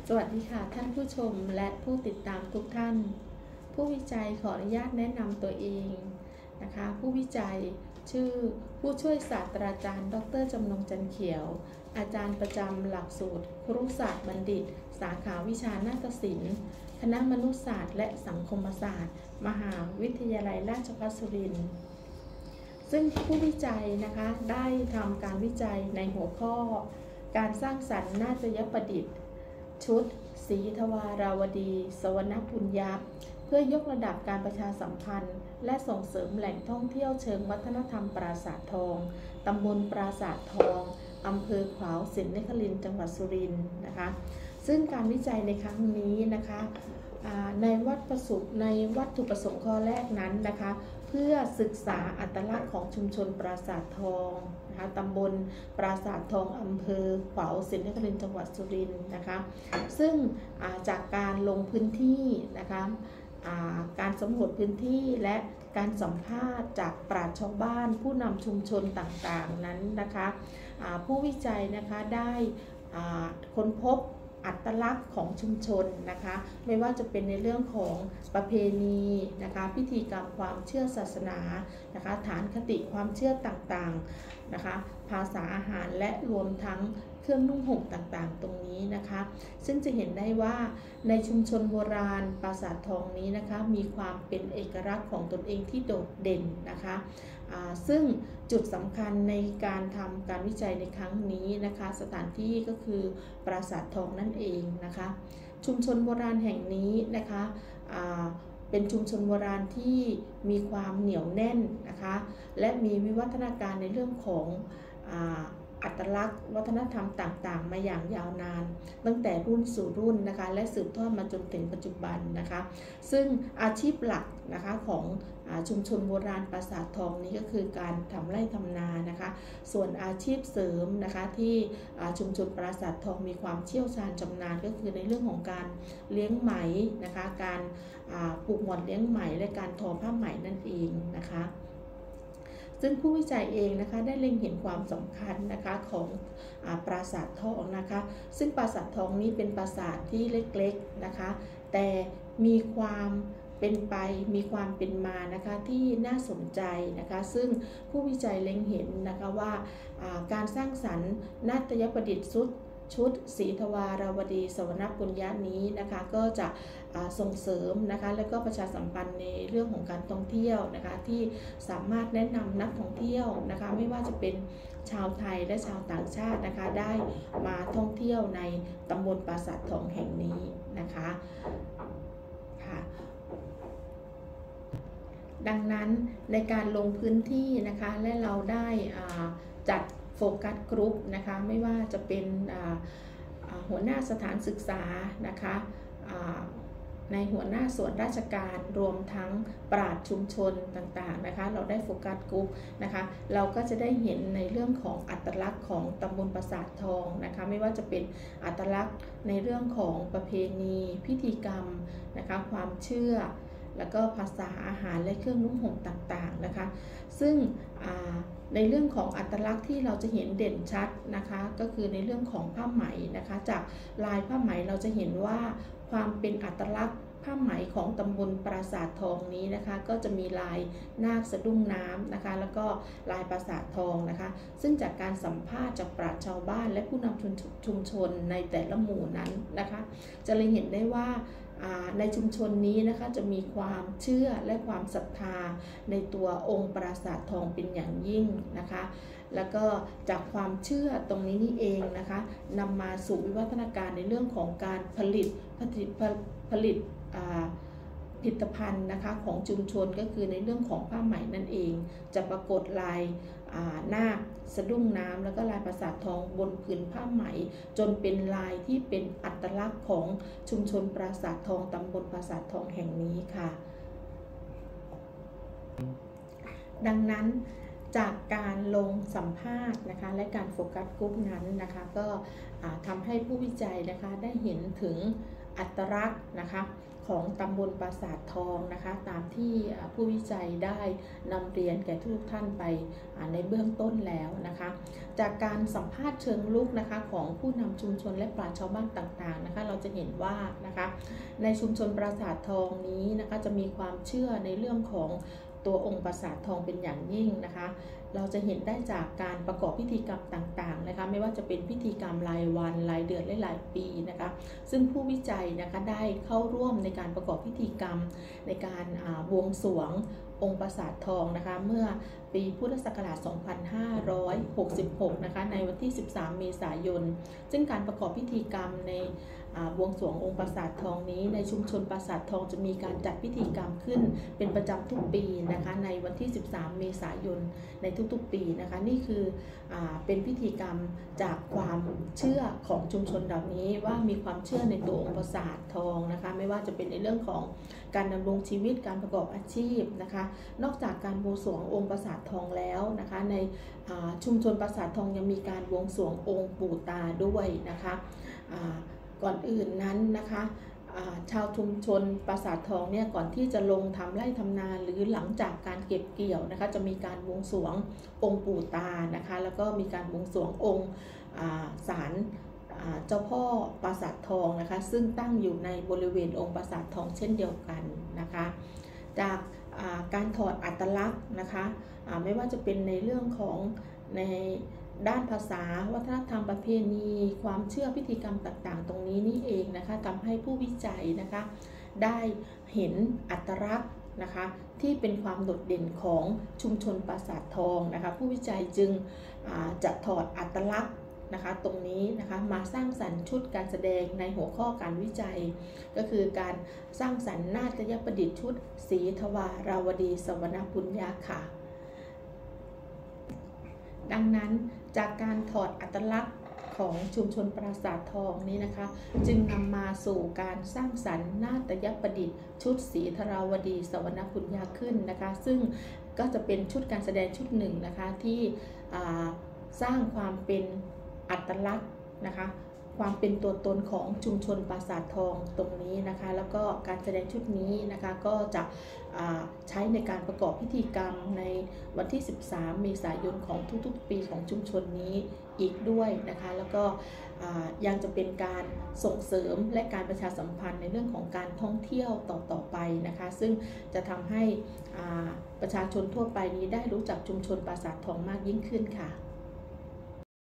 สวัสดีค่ะท่านผู้ชมและผู้ติดตามทุกท่านผู้วิจัยขออนุญาตแนะนำตัวเองนะคะผู้วิจัยชื่อผู้ช่วยศาสตราจารย์ดร.จำนงจันเขียวอาจารย์ประจำหลักสูตรครุศาสตร์บัณฑิตสาขาวิชานาฏศิลป์คณะมนุษยศาสตร์และสังคมศาสตร์มหาวิทยาลัยราชภัฏสุรินทร์ซึ่งผู้วิจัยนะคะได้ทำการวิจัยในหัวข้อการสร้างสรรค์นาฏยประดิษฐ์ชุดศรีทวาราวดีสวรรณปุญญาเพื่อยกระดับการประชาสัมพันธ์และส่งเสริมแหล่งท่องเที่ยวเชิงวัฒนธรรมปราสาททองตำบลปราสาททองอำเภอขวาวสินนครินทร์จังหวัดสุรินทร์นะคะซึ่งการวิจัยในครั้งนี้นะคะในวัตถุประสงค์ข้อแรกนั้นนะคะเพื่อศึกษาอัตลักษณ์ของชุมชนปราสาททองนะคะตำบลปราสาททองอำเภอขวาวสินนครินทร์จังหวัดสุรินทร์นะคะซึ่งจากการลงพื้นที่นะคะการสำรวจพื้นที่และการสัมภาษณ์จากปราชญ์ชาวบ้านผู้นำชุมชนต่างๆนั้นนะคะผู้วิจัยนะคะได้ค้นพบอัตลักษณ์ของชุมชนนะคะไม่ว่าจะเป็นในเรื่องของประเพณีนะคะพิธีกรรมความเชื่อศาสนานะคะฐานคติความเชื่อต่างๆนะคะภาษาอาหารและรวมทั้งเครื่องนุ่งห่มต่างๆตรงนี้นะคะซึ่งจะเห็นได้ว่าในชุมชนโบราณปราสาททองนี้นะคะมีความเป็นเอกลักษณ์ของตนเองที่โดดเด่นนะคะซึ่งจุดสำคัญในการทำการวิจัยในครั้งนี้นะคะสถานที่ก็คือปราสาททองนั่นเองนะคะชุมชนโบราณแห่งนี้นะคะเป็นชุมชนโบราณที่มีความเหนียวแน่นนะคะและมีวิวัฒนาการในเรื่องของอัตลักษณ์วัฒนธรรมต่างๆมาอย่างยาวนานตั้งแต่รุ่นสู่รุ่นนะคะและสืบทอดมาจนถึงปัจจุบันนะคะซึ่งอาชีพหลักนะคะของชุมชนโบราณปราสาททองนี้ก็คือการทำไร่ทำนานะคะส่วนอาชีพเสริมนะคะที่ชุมชนปราสาททองมีความเชี่ยวชาญชำนาญก็คือในเรื่องของการเลี้ยงไหมนะคะการปลูกหม่อนเลี้ยงไหมและการทอผ้าไหมนั่นเองนะคะซึ่งผู้วิจัยเองนะคะได้เล็งเห็นความสำคัญนะคะของปราสาททองนะคะซึ่งปราสาททองนี้เป็นปราสาทที่เล็กๆนะคะแต่มีความเป็นไปมีความเป็นมานะคะที่น่าสนใจนะคะซึ่งผู้วิจัยเล็งเห็นนะคะว่าการสร้างสรรค์นาฏยประดิษฐ์ชุดศรีทวาราวดีสวรรณปุญญานี้นะคะก็จะส่งเสริมนะคะและก็ประชาสัมพันธ์ในเรื่องของการท่องเที่ยวนะคะที่สามารถแนะนำนักท่องเที่ยวนะคะไม่ว่าจะเป็นชาวไทยและชาวต่างชาตินะคะได้มาท่องเที่ยวในตำบลปราสาททองแห่งนี้นะคะค่ะดังนั้นในการลงพื้นที่นะคะและเราได้จัดโฟกัสกรุ๊ปนะคะไม่ว่าจะเป็นหัวหน้าสถานศึกษานะคะในหัวหน้าส่วนราชการรวมทั้งปราชญ์ชุมชนต่างๆนะคะเราได้โฟกัสกรุ๊ปนะคะเราก็จะได้เห็นในเรื่องของอัตลักษณ์ของตำบลปราสาททองนะคะไม่ว่าจะเป็นอัตลักษณ์ในเรื่องของประเพณีพิธีกรรมนะคะความเชื่อแล้วก็ภาษาอาหารและเครื่องนุ่งห่มต่างๆนะคะซึ่งในเรื่องของอัตลักษณ์ที่เราจะเห็นเด่นชัดนะคะก็คือในเรื่องของผ้าไหมนะคะจากลายผ้าไหมเราจะเห็นว่าความเป็นอัตลักษณ์ผ้าไหมของตำบลปราสาททองนี้นะคะก็จะมีลายนาคสะดุ้งน้ำนะคะแล้วก็ลายปราสาททองนะคะซึ่งจากการสัมภาษณ์จากปราชญ์ชาวบ้านและผู้นำชุมชนในแต่ละหมู่นั้นนะคะจะเลยเห็นได้ว่าในชุมชนนี้นะคะจะมีความเชื่อและความศรัทธาในตัวองค์ปราสาททองเป็นอย่างยิ่งนะคะแล้วก็จากความเชื่อตรงนี้นี่เองนะคะนำมาสู่วิวัฒนาการในเรื่องของการผลิตผลิตภัณฑ์นะคะของชุมชนก็คือในเรื่องของผ้าไหมนั่นเองจะปรากฏลายนาคสะดุ้งน้ำแล้วก็ลายปราสาททองบนผืนผ้าไหมจนเป็นลายที่เป็นอัตลักษณ์ของชุมชนปราสาททองตำบลปราสาททองแห่งนี้ค่ะดังนั้นจากการลงสัมภาษณ์นะคะและการโฟกัสกลุ่มนั้นนะคะก็ทำให้ผู้วิจัยนะคะได้เห็นถึงอัตลักษณ์นะคะของตำบลปราสาททองนะคะตามที่ผู้วิจัยได้นำเรียนแก่ทุกท่านไปในเบื้องต้นแล้วนะคะจากการสัมภาษณ์เชิงลึกนะคะของผู้นำชุมชนและปราชญ์ชาวบ้านต่างๆนะคะเราจะเห็นว่านะคะในชุมชนปราสาททองนี้นะคะจะมีความเชื่อในเรื่องของตัวองค์ปราสาททองเป็นอย่างยิ่งนะคะเราจะเห็นได้จากการประกอบพิธีกรรมต่างๆนะคะไม่ว่าจะเป็นพิธีกรรมรายวันรายเดือนและรายปีนะคะซึ่งผู้วิจัยนะคะได้เข้าร่วมในการประกอบพิธีกรรมในการบวงสรวงองค์ปราสาททองนะคะเมื่อปีพุทธศักราช 2566 นะคะในวันที่ 13 เมษายนซึ่งการประกอบพิธีกรรมในบวงสรวงองค์ปราสาททองนี้ในชุมชนปราสาททองจะมีการจัดพิธีกรรมขึ้นเป็นประจำทุกปีนะคะในวันที่ 13 เมษายนในทุกๆปีนะคะนี่คือเป็นพิธีกรรมจากความเชื่อของชุมชนเหล่านี้ว่ามีความเชื่อในตัวองค์ปราสาททองนะคะไม่ว่าจะเป็นในเรื่องของการดำรงชีวิตการประกอบอาชีพนะคะนอกจากการบวงสรวงองค์ปราสาททองแล้วนะคะในชุมชนปราสาททองยังมีการบวงสรวงองค์ปู่ตาด้วยนะคะก่อนอื่นนั้นนะคะชาวชุมชนปราสาททองเนี่ยก่อนที่จะลงทำไร่ทำนาหรือหลังจากการเก็บเกี่ยวนะคะจะมีการบวงสรวงองค์ปู่ตานะคะแล้วก็มีการบวงสรวงองค์ศาลเจ้าพ่อปราสาททองนะคะซึ่งตั้งอยู่ในบริเวณองค์ปราสาททองเช่นเดียวกันนะคะจากการถอดอัตลักษณ์นะคะไม่ว่าจะเป็นในเรื่องของในด้านภาษาวัฒนธรรมประเพณีความเชื่อพิธีกรรมต่างๆตรงนี้นี่เองนะคะทำให้ผู้วิจัยนะคะได้เห็นอัตลักษณ์นะคะที่เป็นความโดดเด่นของชุมชนปราสาททองนะคะผู้วิจัยจึงจะถอดอัตลักษณ์นะคะตรงนี้นะคะมาสร้างสรรค์ชุดการแสดงในหัวข้อการวิจัยก็คือการสร้างสรรค์นาฏยประดิษฐ์ชุดศรีทวาราวดีสวรรณปุญญาค่ะดังนั้นจากการถอดอัตลักษณ์ของชุมชนปราสาททองนี้นะคะจึงนำมาสู่การสร้างสรรค์นาฏยประดิษฐ์ชุดศรีทราวดีสวรรณปุญญาขึ้นนะคะซึ่งก็จะเป็นชุดการแสดงชุดหนึ่งนะคะที่สร้างความเป็นอัตลักษณ์นะคะความเป็นตัวตนของชุมชนปราสาททองตรงนี้นะคะแล้วก็การแสดงชุดนี้นะคะก็จะใช้ในการประกอบพิธีกรรมในวันที่ 13 เมษายนของทุกๆปีของชุมชนนี้อีกด้วยนะคะแล้วก็ยังจะเป็นการส่งเสริมและการประชาสัมพันธ์ในเรื่องของการท่องเที่ยวต่อไปนะคะซึ่งจะทำให้ประชาชนทั่วไปนี้ได้รู้จักชุมชนปราสาททองมากยิ่งขึ้นค่ะ